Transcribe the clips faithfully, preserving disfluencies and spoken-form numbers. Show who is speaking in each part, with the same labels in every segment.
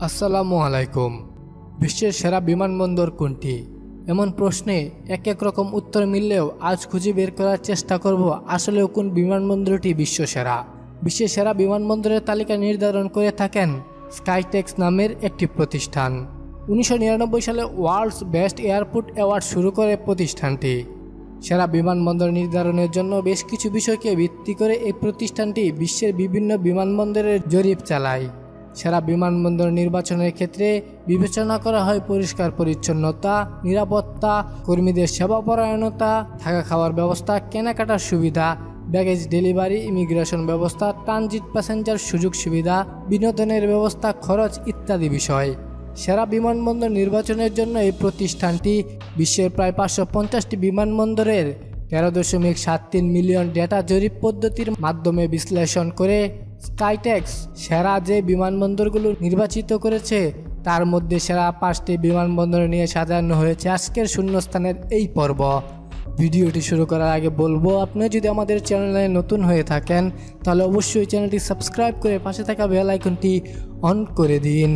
Speaker 1: আসসালামু আলাইকুম। বিশ্বের সেরা বিমানবন্দর কোনটি? এমন প্রশ্নে এক এক রকম উত্তর মিললেও আজ খুঁজে বের করার চেষ্টা করব আসলেও কোন বিমানবন্দরটি বিশ্ব সেরা। বিশ্বের সেরা বিমানবন্দরের তালিকা নির্ধারণ করে থাকেন স্কাইটেক্স নামের একটি প্রতিষ্ঠান। উনিশশো নিরানব্বই সালে ওয়ার্ল্ডস বেস্ট এয়ারপোর্ট অ্যাওয়ার্ড শুরু করে প্রতিষ্ঠানটি। সেরা বিমানবন্দর নির্ধারণের জন্য বেশ কিছু বিষয়কে ভিত্তি করে এই প্রতিষ্ঠানটি বিশ্বের বিভিন্ন বিমানবন্দরের জরিপ চালায়। সেরা বিমানবন্দর নির্বাচনের ক্ষেত্রে বিবেচনা করা হয় পরিষ্কার পরিচ্ছন্নতা, নিরাপত্তা, কর্মীদের সেবাপরায়ণতা, থাকা খাওয়ার ব্যবস্থা, কেনাকাটার সুবিধা, ব্যাগেজ ডেলিভারি, ইমিগ্রেশন ব্যবস্থা, ট্রানজিট প্যাসেঞ্জার সুযোগ সুবিধা, বিনোদনের ব্যবস্থা, খরচ ইত্যাদি বিষয়। সেরা বিমানবন্দর নির্বাচনের জন্য এই প্রতিষ্ঠানটি বিশ্বের প্রায় পাঁচশো পঞ্চাশটি বিমানবন্দরের তেরো দশমিক সাত তিন মিলিয়ন ডেটা জরিপ পদ্ধতির মাধ্যমে বিশ্লেষণ করে স্কাইটেক্স সেরা যে বিমানবন্দরগুলো নির্বাচিত করেছে তার মধ্যে সেরা পাঁচটি বিমানবন্দর নিয়ে সাজানো হয়েছে আজকের শূন্যস্থানের এই পর্ব। ভিডিওটি শুরু করার আগে বলবো, আপনি যদি আমাদের চ্যানেলে নতুন হয়ে থাকেন তাহলে অবশ্যই চ্যানেলটি সাবস্ক্রাইব করে পাশে থাকা বেল আইকনটি অন করে দিন।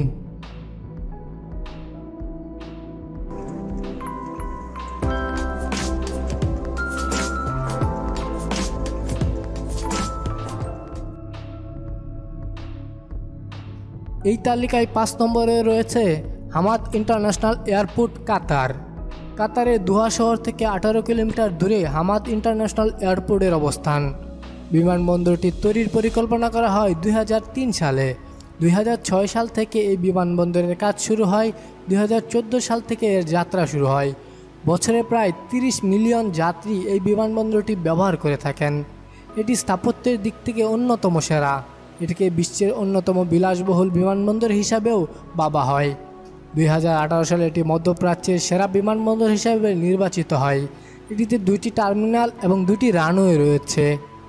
Speaker 1: এই তালিকায় পাঁচ নম্বরে রয়েছে হামাদ ইন্টারন্যাশনাল এয়ারপোর্ট, কাতার। কাতারের দোহা শহর থেকে আঠারো কিলোমিটার দূরে হামাদ ইন্টারন্যাশনাল এয়ারপোর্টের অবস্থান। বিমানবন্দরটি তৈরির পরিকল্পনা করা হয় দুই হাজার তিন সালে। দুই হাজার ছয় সাল থেকে এই বিমানবন্দরের কাজ শুরু হয়। দুই হাজার চোদ্দো সাল থেকে এর যাত্রা শুরু হয়। বছরে প্রায় তিরিশ মিলিয়ন যাত্রী এই বিমানবন্দরটি ব্যবহার করে থাকেন। এটি স্থাপত্যের দিক থেকে অন্যতম সেরা। এটিকে বিশ্বের অন্যতম বিলাসবহুল বিমানবন্দর হিসাবেও ভাবা হয়। দুই হাজার আঠারো সালে এটি মধ্যপ্রাচ্যের সেরা বিমানবন্দর হিসাবে নির্বাচিত হয়। এটিতে দুইটি টার্মিনাল এবং দুটি রানওয়ে রয়েছে।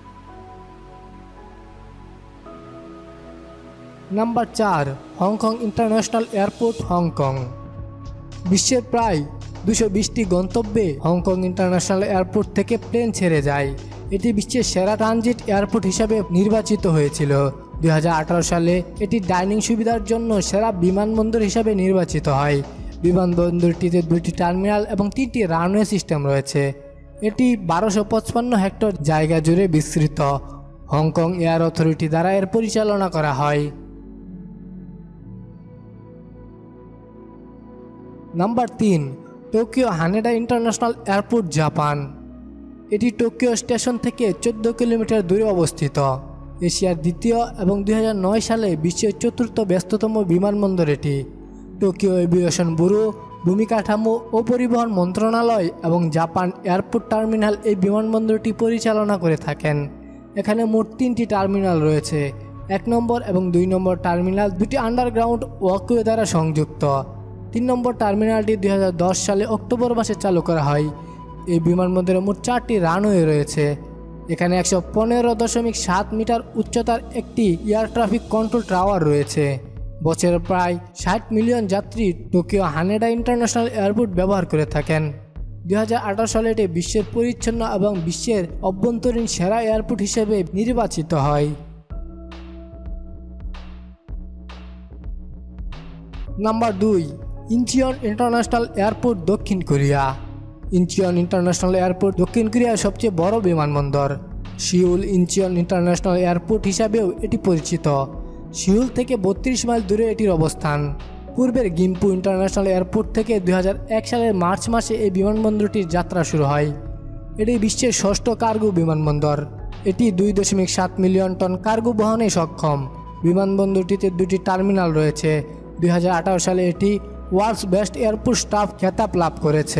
Speaker 1: নাম্বার চার, হংকং ইন্টারন্যাশনাল এয়ারপোর্ট, হংকং। বিশ্বের প্রায় দুশো বিশটি গন্তব্যে হংকং ইন্টারন্যাশনাল এয়ারপোর্ট থেকে প্লেন ছেড়ে যায়। এটি বিশ্বের সেরা ট্রানজিট এয়ারপোর্ট হিসাবে নির্বাচিত হয়েছিল। দুই হাজার আঠারো সালে এটি ডাইনিং সুবিধার জন্য সেরা বিমানবন্দর হিসাবে নির্বাচিত হয়। বিমানবন্দরটিতে দুটি টার্মিনাল এবং তিনটি রানওয়ে সিস্টেম রয়েছে। এটি বারোশো পঁচপান্ন হেক্টর জায়গা জুড়ে বিস্তৃত। হংকং এয়ার অথরিটি দ্বারা এর পরিচালনা করা হয়। নাম্বার তিন, Tokyo Haneda international airport, Japan. এটি টোকিও স্টেশন থেকে চোদ্দ কিলোমিটার দূরে অবস্থিত। এশিয়ার দ্বিতীয় এবং দুই হাজার নয় সালে বিশ্বের চতুর্থ ব্যস্ততম বিমানবন্দর এটি। টোকিও এভিয়েশন ব্যুরো, ভূমি কাঠামো ও পরিবহন মন্ত্রণালয় এবং জাপান এয়ারপোর্ট টার্মিনাল এই বিমানবন্দরটি পরিচালনা করে থাকেন। এখানে মোট তিনটি টার্মিনাল রয়েছে। এক নম্বর এবং দুই নম্বর টার্মিনাল দুটি আন্ডারগ্রাউন্ড ওয়াকওয়ে দ্বারা সংযুক্ত। তিন নম্বর টার্মিনালটি দুই হাজার দশ সালে অক্টোবর মাসে চালু করা হয়। এই বিমানবন্দরে মোট চারটি রানওয়ে রয়েছে। এখানে একশো পনেরো দশমিক সাত মিটার উচ্চতার একটি এয়ার ট্রাফিক কন্ট্রোল টাওয়ার রয়েছে। বছরে প্রায় ষাট মিলিয়ন যাত্রী টোকিও হানেডা ইন্টারন্যাশনাল এয়ারপোর্ট ব্যবহার করে থাকেন। দুই হাজার আঠারো সালে এটি বিশ্বের পরিচ্ছন্ন এবং বিশ্বের অভ্যন্তরীণ সেরা এয়ারপোর্ট হিসেবে নির্বাচিত হয়। নাম্বার দুই, ইঞ্চিয়ন ইন্টারন্যাশনাল এয়ারপোর্ট, দক্ষিণ কোরিয়া। ইঞ্চিয়ন ইন্টারন্যাশনাল এয়ারপোর্ট দক্ষিণ কোরিয়ার সবচেয়ে বড় বিমানবন্দর। সিউল ইঞ্চিয়ন ইন্টারন্যাশনাল এয়ারপোর্ট হিসাবেও এটি পরিচিত। সিউল থেকে বত্রিশ মাইল দূরে এটির অবস্থান। পূর্বের গিম্পু ইন্টারন্যাশনাল এয়ারপোর্ট থেকে দুই হাজার এক সালের মার্চ মাসে এই বিমানবন্দরটির যাত্রা শুরু হয়। এটি বিশ্বের ষষ্ঠ কার্গো বিমানবন্দর। এটি দুই দশমিক সাত মিলিয়ন টন কার্গো বহনে সক্ষম। বিমানবন্দরটিতে দুটি টার্মিনাল রয়েছে। দুই হাজার আঠারো সালে এটি ওয়ার্ল্ডস বেস্ট এয়ারপোর্ট স্টাফ খেতাব লাভ করেছে।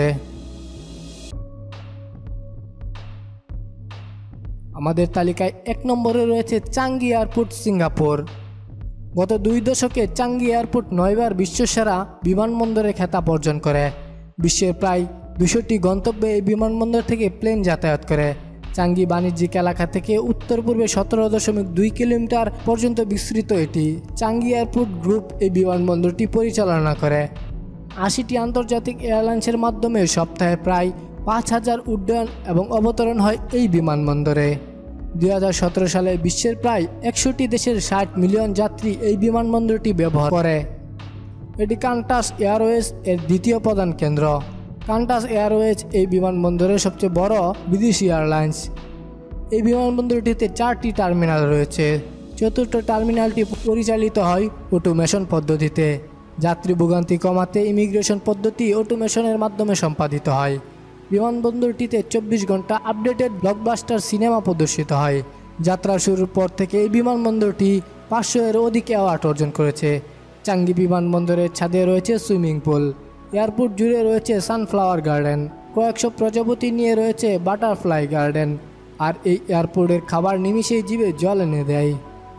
Speaker 1: আমাদের তালিকায় এক নম্বরে রয়েছে চাঙ্গি এয়ারপোর্ট, সিঙ্গাপুর। গত দুই দশকে চাঙ্গি এয়ারপোর্ট নয়বার বিশ্বসেরা বিমানবন্দরে খেতাব অর্জন করে। বিশ্বের প্রায় দুশোটি গন্তব্যে এই বিমানবন্দর থেকে প্লেন যাতায়াত করে। চাঙ্গি বাণিজ্যিক এলাকা থেকে উত্তর পূর্বে সতেরো দশমিক দুই কিলোমিটার পর্যন্ত বিস্তৃত। এটি চাঙ্গি এয়ারপোর্ট গ্রুপ এই বিমানবন্দরটি পরিচালনা করে। আশিটি আন্তর্জাতিক এয়ারলাইন্সের মাধ্যমে সপ্তাহে প্রায় পাঁচ হাজার উড্ডয়ন এবং অবতরণ হয় এই বিমানবন্দরে। দুই হাজার সতেরো সালে বিশ্বের প্রায় একষট্টি দেশের ষাট মিলিয়ন যাত্রী এই বিমানবন্দরটি ব্যবহার করে। এটি কান্টাস এয়ারওয়েজ এর দ্বিতীয় প্রধান কেন্দ্র। কান্টাস এয়ারওয়েজ এই বিমানবন্দরের সবচেয়ে বড় বিদেশি এয়ারলাইন্স। এই বিমানবন্দরটিতে চারটি টার্মিনাল রয়েছে। চতুর্থ টার্মিনালটি পরিচালিত হয় অটোমেশন পদ্ধতিতে। যাত্রী ভোগান্তি কমাতে ইমিগ্রেশন পদ্ধতি অটোমেশনের মাধ্যমে সম্পাদিত হয়। বিমানবন্দরটিতে চব্বিশ ঘন্টা আপডেটেড ব্লকবাস্টার সিনেমা প্রদর্শিত হয়। যাত্রা শুরুর পর থেকে এই বিমানবন্দরটি পাঁচশো এর অধিক অ্যাওয়ার্ড অর্জন করেছে। চাঙ্গি বিমানবন্দরের ছাদে রয়েছে সুইমিং পুল। এয়ারপোর্ট জুড়ে রয়েছে সানফ্লাওয়ার গার্ডেন। কয়েকশো প্রজাপতি নিয়ে রয়েছে বাটারফ্লাই গার্ডেন। আর এই এয়ারপোর্টের খাবার নিমিষেই জিভে জল এনে দেয়।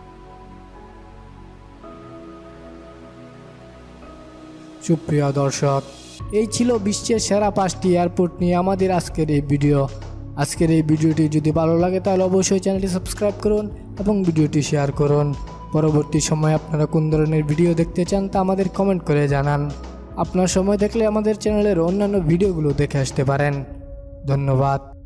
Speaker 1: সুপ্রিয় দর্শক, এই ছিল বিশ্বের সেরা পাঁচটি এয়ারপোর্ট নিয়ে আমাদের আজকের এই ভিডিও। আজকের এই ভিডিওটি যদি ভালো লাগে তাহলে অবশ্যই চ্যানেলটি সাবস্ক্রাইব করুন এবং ভিডিওটি শেয়ার করুন। পরবর্তী সময়ে আপনারা কোন ধরনের ভিডিও দেখতে চান তা আমাদের কমেন্ট করে জানান। আপনার সময় দেখলে আমাদের চ্যানেলের অন্যান্য ভিডিওগুলো দেখে আসতে পারেন। ধন্যবাদ।